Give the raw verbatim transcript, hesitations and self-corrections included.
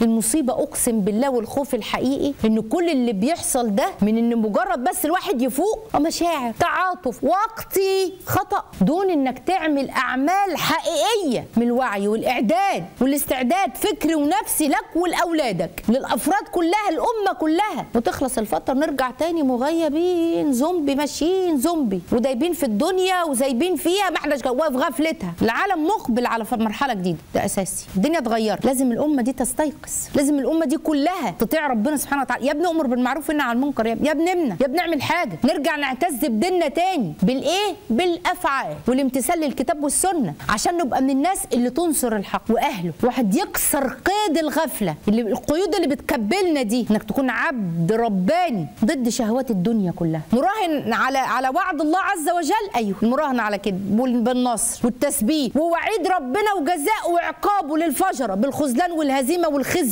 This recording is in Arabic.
المصيبه اقسم بالله والخوف الحقيقي ان كل اللي بيحصل ده من ان مجرد بس الواحد يفوق مشاعر تعاطف وقتي خطا، دون انك تعمل اعمال حقيقيه من الوعي والاعداد والاستعداد فكري ونفسي لك ولاولادك للافراد كلها الامه كلها، وتخلص الفتره نرجع تاني مغيبين زومبي ماشيين زومبي ودايبين في الدنيا وزايبين فيها ما احناش في غفلتها. العالم مقبل على مرحله جديده، ده اساسي. الدنيا اتغيرت، لازم الامه دي تستيقظ، لازم الامه دي كلها تطيع ربنا سبحانه وتعالى. يا ابني امر بالمعروف ونهى عن المنكر، يا ابني يا ابني امنا، يا ابني اعمل حاجه، نرجع نعتز بديننا تاني بالايه؟ بالافعال والامتثال للكتاب والسنه، عشان نبقى من الناس اللي تنصر الحق واهله. واحد يكسر قيد الغفله، اللي القيود اللي بتكبلنا دي، انك تكون عبد رباني ضد شهوات الدنيا كلها، مراهن على على وعد الله عز وجل. ايوه المراهنه على كده بالنصر والتثبيت ووعيد ربنا وجزاء وعقابه للفجره بالخذلان والهزيمه والخزي